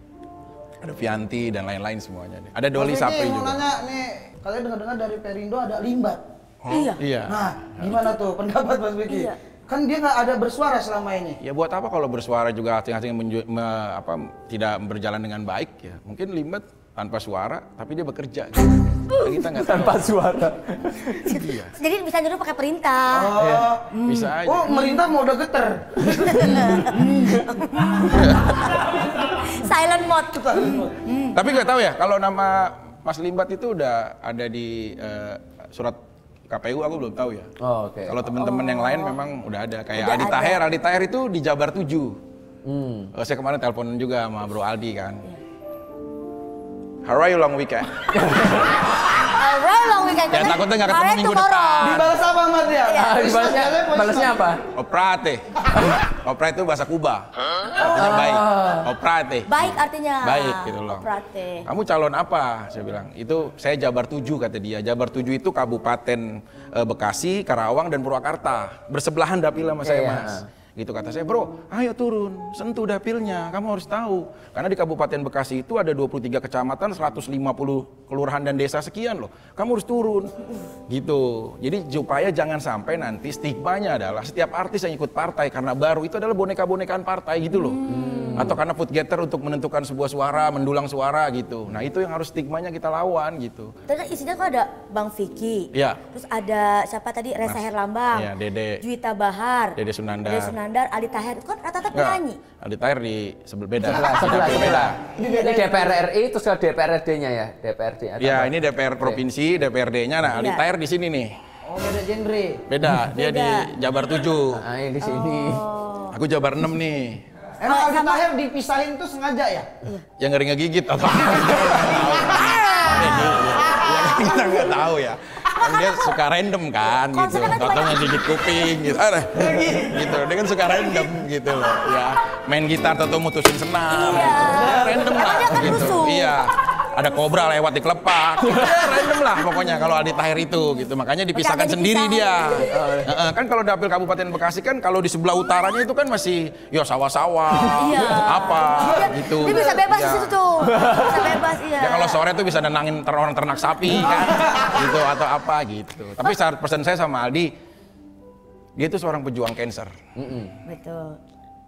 S4: ada Vianti dan lain-lain semuanya. Ada Doli
S3: Mas Vicky,
S4: Sapri
S3: mau
S4: juga.
S3: nanya nih, kalian dengar-dengar dari Perindo ada Limbat.
S2: Iya.
S4: Iya.
S3: Nah, gimana tuh pendapat Mas Vicky?
S2: Iya.
S3: Kan dia nggak ada bersuara selama ini.
S4: Ya buat apa kalau bersuara juga hasil-hasil menju- me- apa, tidak berjalan dengan baik ya. Mungkin Limbat tanpa suara, tapi dia bekerja. Gitu. Ya, kita nggak tahu.
S1: Tanpa suara.
S2: Jadi bisa nyuruh pakai perintah.
S3: Oh,
S4: Bisa aja.
S3: oh merintah mau udah geter.
S2: Silent mode.
S4: Tapi nggak tahu ya, kalau nama Mas Limbat itu udah ada di eh, surat K P U, aku belum tahu ya.
S1: Oh, oke.
S4: Kalau teman-teman yang lain memang udah ada. Kayak
S2: Udah
S4: Aldi
S2: ada.
S4: Taher, Aldi Taher itu di Jabar tujuh.
S1: Hmm.
S4: Eh, saya kemarin telepon juga sama Bro Aldi kan. How are you long weekend?
S2: Alright, long weekend.
S4: Ya, takutnya nggak ketemu
S2: Alright,
S4: minggu
S2: tomorrow.
S4: depan.
S3: Dibalas apa sama dia?
S2: Iya.
S1: Ah, balasnya, balasnya apa?
S4: Oprate. Opra itu bahasa Kuba. Artinya baik. Oprate.
S2: Baik artinya.
S4: Baik gitu loh.
S2: Operate.
S4: Kamu calon apa? Saya bilang. Itu saya Jabar tujuh kata dia. Jabar tujuh itu Kabupaten eh, Bekasi, Karawang dan Purwakarta. Bersebelahan dapil sama saya,
S1: Iya.
S4: Mas. Gitu kata saya, bro, ayo turun, sentuh dapilnya, kamu harus tahu. Karena di Kabupaten Bekasi itu ada dua puluh tiga kecamatan, seratus lima puluh kelurahan dan desa sekian loh. Kamu harus turun, gitu. Jadi supaya jangan sampai nanti stigmanya adalah setiap artis yang ikut partai karena baru itu adalah boneka-bonekaan partai gitu loh. Hmm. Atau karena vote getter untuk menentukan sebuah suara, mendulang suara gitu. Nah itu yang harus stigmanya kita lawan gitu.
S2: Terus isinya kok ada Bang Vicky,
S4: ya.
S2: Terus ada siapa tadi, Reza Herlambang,
S4: ya, Dede,
S2: Juwita Bahar,
S4: Dede Sunandar,
S2: Dede Sunandar, Ali Tahir, itu kan rata-rata penyanyi.
S4: Ali Tahir di sebelah beda.
S1: Sebelah, sebelah, sebelah. Ini D P R R I terus ke D P R D-nya ya, D P R D.
S4: Ya ini D P R provinsi, D P R D-nya. Nah Ali Tahir di sini nih.
S3: Oh beda genre.
S4: Beda, dia
S2: Beda.
S4: di Jabar tujuh.
S1: Nah, ini di sini.
S2: Oh.
S4: Aku Jabar enam nih.
S3: Emang Aldi Tahir dipisahin tuh sengaja ya?
S4: Yang ngeri ngegigit atau apa? Kita nggak tahu ya. Kan dia suka random kan gitu. Atau ngegigit kuping gitu. Ada gitu. Dia kan suka random gitu loh. Ya, main gitar atau mutusin senar.
S2: Iya.
S4: Ya, random lah
S2: kan
S4: gitu.
S2: musuh.
S4: Iya. Ada kobra lewat di kelepak. Ya, random lah pokoknya kalau Aldi Tahir itu gitu. Makanya dipisahkan
S2: Makanya
S4: sendiri dia.
S2: dipisahin.
S4: Uh, kan kalau dapil Kabupaten Bekasi kan kalau di sebelah utaranya itu kan masih ya sawah-sawah.
S2: Iya.
S4: Apa gitu.
S2: Dia bisa bebas
S4: Ya.
S2: di situ tuh. Bisa bebas, iya.
S4: Ya kalau sore tuh bisa nenangin ter orang ternak sapi kan, gitu atau apa gitu. Tapi saat pesan saya sama Aldi, dia itu seorang pejuang cancer.
S2: Betul.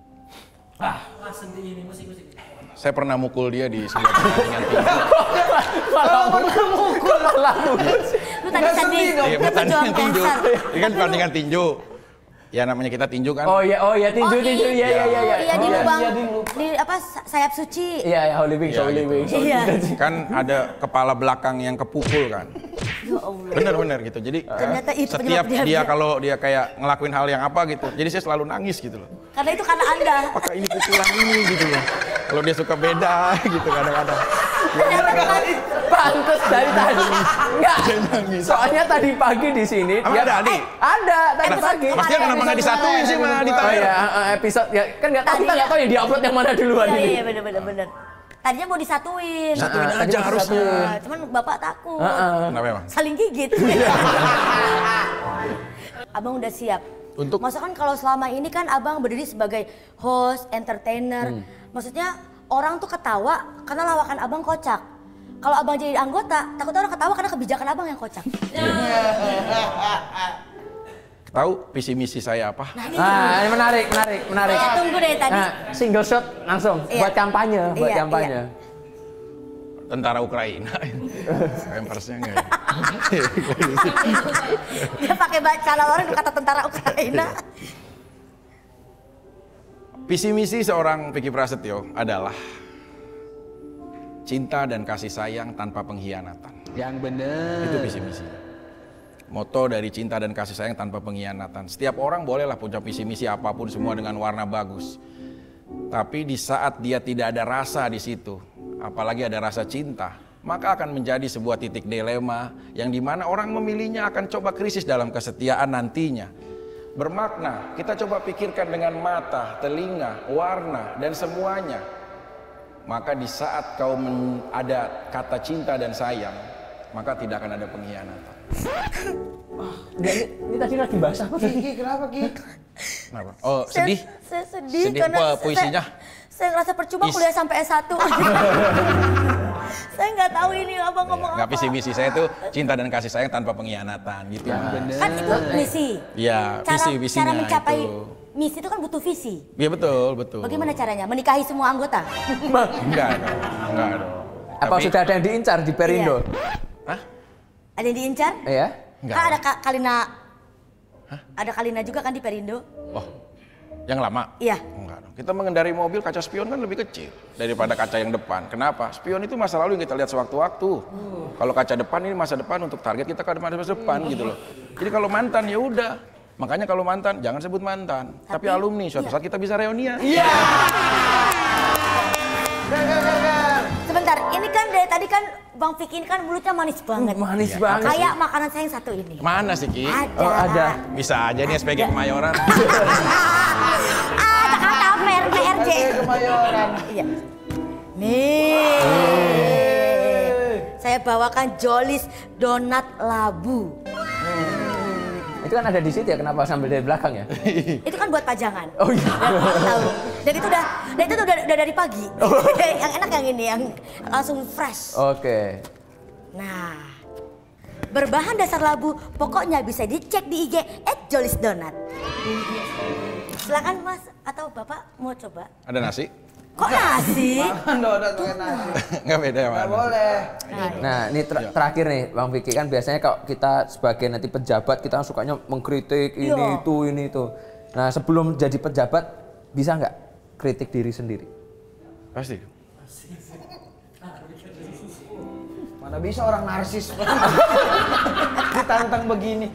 S4: Saya pernah mukul dia di sebuah pertandingan tinju.
S1: Malah mukul malah mukul.
S2: Lu tadi tadi
S4: Iya,
S2: lu pejuang
S4: pertandingan tinju.
S2: cancer.
S4: Ini kan pertandingan tinju. Ya namanya kita tinju kan.
S1: Oh iya, oh iya tinju
S2: Oh,
S1: tinju, iya iya iya.
S2: Oh, iya di
S1: Oh,
S2: lubang,
S3: iya, di
S2: di apa sayap suci.
S1: Iya ya, Holy Wings,
S4: Iya,
S1: Holy
S4: gitu.
S1: Wings.
S2: Iya.
S4: Kan ada kepala belakang yang kepukul kan.
S2: Ya Allah.
S4: Bener-bener gitu. Jadi
S2: Ternyata itu
S4: setiap
S2: penyebab
S4: dia
S2: dia.
S4: kalau dia kayak ngelakuin hal yang apa gitu. Jadi saya selalu nangis gitu loh.
S2: Karena itu karena Anda.
S4: Apakah ini pukulan ini gitu loh. Kalau dia suka beda gitu kadang-kadang.
S2: Ternyata kan
S1: Pantes dari tadi. Enggak. Soalnya tadi pagi di sini
S4: Emang
S1: dia
S4: ada, Adi?
S1: Eh, ada tadi
S2: Episode
S1: pagi.
S2: kemarin.
S4: Pastinya kenapa nggak disatuin sih sama Aldi
S1: Oh
S4: Tahir?
S1: iya, eh, episode ya kan nggak tahu, kita
S2: Tadinya-
S1: nggak tahu yang diupload yang mana duluan
S2: Iya
S1: ini.
S2: iya bener bener bener. Tadinya mau disatuin.
S4: Satuin
S1: Nah, tadi
S4: aja
S1: mau
S4: harusnya.
S1: disatuin.
S2: Nah, cuman bapak takut.
S1: Heeh.
S4: Kenapa emang?
S2: Saling gigit. Abang udah siap.
S4: Untuk?
S2: Maksudnya kan kalau selama ini kan abang berdiri sebagai host, entertainer. Maksudnya orang tuh ketawa karena lawakan abang kocak. Kalau abang jadi anggota, takut orang ketawa karena kebijakan abang yang kocak.
S4: Tahu visi misi saya apa?
S2: Nah, ini
S1: Ah, ini menarik, menarik, menarik.
S2: saya tunggu dari tadi.
S1: Nah, single shot langsung
S2: Iya.
S1: buat kampanye, buat
S2: Iya,
S1: kampanye.
S4: Tentara Ukraina. Pampersnya enggak ya?
S2: Dia pakai baca orang kata tentara Ukraina.
S4: Visi misi seorang Vicky Prasetyo adalah cinta dan kasih sayang tanpa pengkhianatan.
S1: Yang bener.
S4: Itu visi misi. Moto dari cinta dan kasih sayang tanpa pengkhianatan. Setiap orang bolehlah punya visi misi apapun semua dengan warna bagus. Tapi di saat dia tidak ada rasa di situ, apalagi ada rasa cinta, maka akan menjadi sebuah titik dilema yang dimana orang memilihnya akan coba krisis dalam kesetiaan nantinya. Bermakna, kita coba pikirkan dengan mata, telinga, warna, dan semuanya. Maka di saat kau men- ada kata cinta dan sayang, maka tidak akan ada pengkhianatan.
S1: Dia, ini, ini tadi lagi bahas apa sih?
S3: Ki, kenapa Ki?
S4: Kenapa? Oh, sedih?
S2: Saya, saya sedih,
S4: Sedih
S2: karena
S4: apa
S2: saya-
S4: puisinya?
S2: Saya, saya ngerasa percuma
S4: Is-
S2: kuliah sampai S satu. Saya nggak tahu ini abang ngomong
S4: Nggak,
S2: apa.
S4: visi misi saya itu cinta dan kasih sayang tanpa pengkhianatan gitu.
S2: Kan itu misi.
S4: Iya,
S2: Cara,
S4: visi visinya
S2: cara mencapai
S4: itu.
S2: misi itu kan butuh visi.
S4: Iya betul, betul.
S2: Bagaimana caranya? Menikahi semua anggota?
S4: Enggak dong, enggak dong.
S1: Apa
S4: Tapi-
S1: sudah ada yang diincar di Perindo?
S4: Hah?
S2: Ada yang diincar?
S1: Iya.
S4: Enggak.
S2: Kan ada Ka- Kalina. Ada Kalina juga kan di Perindo?
S4: Oh, yang lama?
S2: Iya.
S4: Enggak dong. Kita mengendarai mobil kaca spion kan lebih kecil daripada kaca yang depan. Kenapa? Spion itu masa lalu yang kita lihat sewaktu-waktu. Kalau kaca depan ini masa depan untuk target kita ke depan masa depan gitu loh. Jadi kalau mantan ya udah. Makanya kalau mantan jangan sebut mantan, tapi,
S2: Tapi,
S4: alumni. Suatu
S2: iya.
S4: saat kita bisa reunian.
S3: Iya. Ger, ger, ger, ger.
S2: Sebentar, ini kan dari tadi kan Bang Vicky ini kan mulutnya manis banget.
S1: Manis
S4: Iya,
S1: banget.
S2: Kayak makanan saya yang satu ini.
S4: Mana sih Ki?
S2: Ada.
S1: Oh, ada.
S4: Bisa aja nih S P G Kemayoran.
S2: Ah, Jakarta P R J.
S3: Oke, Kemayoran.
S2: Iya. Nih. Saya bawakan Jolis Donat Labu.
S1: Itu kan ada di situ ya, kenapa sambil dari belakang ya?
S2: Itu kan buat pajangan.
S1: Oh iya.
S2: Tahu. Dan itu udah, dan itu udah, udah dari pagi. Yang enak yang ini, yang langsung fresh.
S1: Oke.
S2: Nah, berbahan dasar labu, pokoknya bisa dicek di I G et jolis donat. Silakan Mas atau Bapak mau coba?
S4: Ada nasi?
S2: Kok nasi?
S3: Makan donat pakai nasi.
S4: Nggak beda ya, Mas?
S3: Nggak boleh.
S1: Nah, ini ter terakhir nih Bang Vicky, kan biasanya kalau kita sebagai nanti pejabat kita sukanya mengkritik ini
S2: Iya.
S1: itu ini itu. Nah, sebelum jadi pejabat bisa nggak kritik diri sendiri?
S4: Pasti.
S3: Mana bisa orang narsis ditantang begini.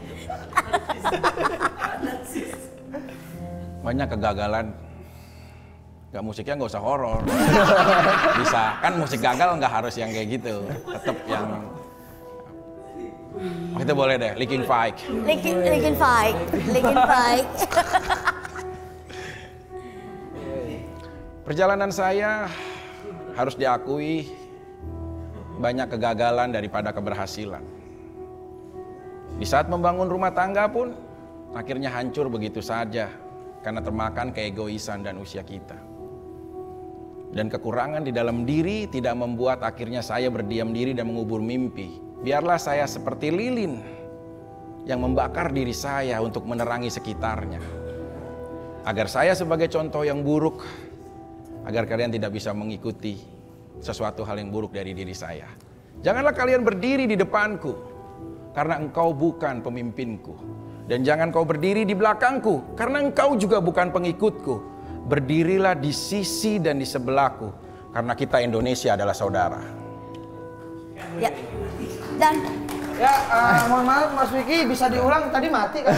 S4: Banyak kegagalan. Nggak musiknya nggak usah horor. Bisa. Kan musik gagal nggak harus yang kayak gitu. Tetap yang... Oh, itu boleh deh, Linkin Park.
S2: Linkin, Linkin Park, Linkin Park.
S4: Perjalanan saya harus diakui banyak kegagalan daripada keberhasilan. Di saat membangun rumah tangga pun akhirnya hancur begitu saja karena termakan keegoisan dan usia kita. Dan kekurangan di dalam diri tidak membuat akhirnya saya berdiam diri dan mengubur mimpi. Biarlah saya seperti lilin yang membakar diri saya untuk menerangi sekitarnya. Agar saya sebagai contoh yang buruk, agar kalian tidak bisa mengikuti sesuatu hal yang buruk dari diri saya. Janganlah kalian berdiri di depanku, karena engkau bukan pemimpinku. Dan jangan kau berdiri di belakangku, karena engkau juga bukan pengikutku. Berdirilah di sisi dan di sebelahku, karena kita Indonesia adalah saudara.
S2: Ya. Dan
S3: Ya, uh, mohon maaf Mas Vicky, bisa diulang, tadi mati kan?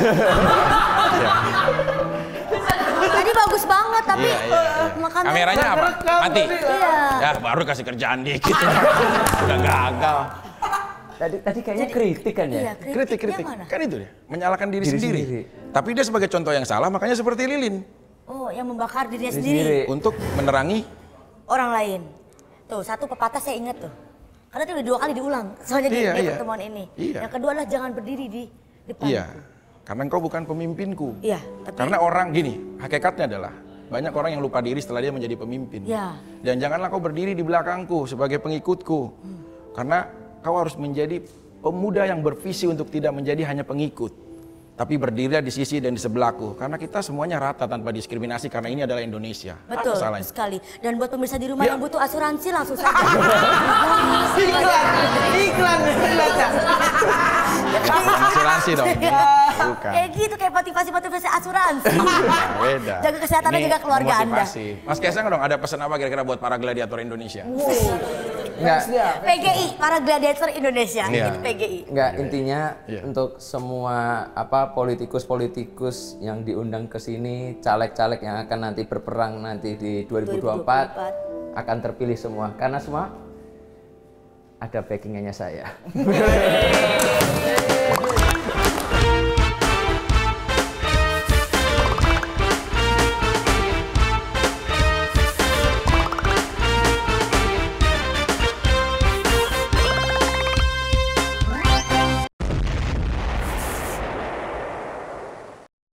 S2: tadi bagus banget tapi
S4: Iya, iya, iya.
S2: makanya
S4: Kameranya apa?
S3: Rekam
S4: Mati?
S3: tadi.
S2: Iya.
S4: Ya baru kasih kerjaan dikit. Udah gagal.
S1: Tadi tadi kayaknya kritik kan ya?
S2: Iya,
S4: Kritik, kritik.
S2: mana?
S4: Kan itu dia, menyalahkan diri,
S1: Diri
S4: sendiri.
S1: sendiri.
S4: Tapi dia sebagai contoh yang salah, makanya seperti lilin.
S2: Oh, yang membakar dirinya
S1: Diri
S2: sendiri.
S1: sendiri.
S4: Untuk menerangi.
S2: Orang lain. Tuh, satu pepatah saya ingat tuh. Karena itu udah dua kali diulang. Soalnya di,
S4: Iya,
S2: di
S4: iya.
S2: pertemuan ini.
S4: Iya.
S2: Yang kedua adalah jangan berdiri di depan.
S4: Iya, karena engkau bukan pemimpinku.
S2: Iya, tapi
S4: Karena orang gini, hakikatnya adalah banyak orang yang lupa diri setelah dia menjadi pemimpin.
S2: Iya.
S4: Dan janganlah kau berdiri di belakangku sebagai pengikutku.
S2: Hmm.
S4: Karena kau harus menjadi pemuda yang bervisi untuk tidak menjadi hanya pengikut. Tapi berdirilah di sisi dan di sebelahku. Karena kita semuanya rata tanpa diskriminasi karena ini adalah Indonesia.
S2: betul
S4: Apa salahnya?
S2: sekali. Dan buat pemirsa di rumah
S4: Ya.
S2: yang butuh asuransi langsung saja.
S3: Iklan, iklan, iklan.
S4: Asuransi dong. Bukan.
S2: Kayak gitu, kayak motivasi-motivasi asuransi.
S4: Nah, beda.
S2: Jaga kesehatan dan
S4: Ini
S2: juga keluarga Anda.
S4: motivasi. Mas Kaisang dong, ada pesan apa kira-kira buat para gladiator Indonesia?
S1: Enggak,
S2: P G I, para gladiator Indonesia.
S4: Iya.
S2: Itu P G I.
S1: enggak intinya
S4: Iya.
S1: untuk semua apa politikus-politikus yang diundang ke sini, caleg-caleg yang akan nanti berperang nanti di dua ribu dua puluh empat akan terpilih semua karena semua ada backing-nya saya.